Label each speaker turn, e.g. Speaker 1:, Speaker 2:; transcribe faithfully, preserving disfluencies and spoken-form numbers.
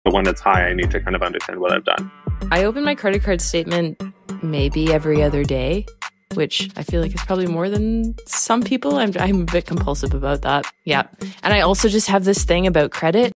Speaker 1: But when it's high, I need to kind of understand what I've done.
Speaker 2: I open my credit card statement maybe every other day, which I feel like is probably more than some people. I'm, I'm a bit compulsive about that. Yeah. And I also just have this thing about credit.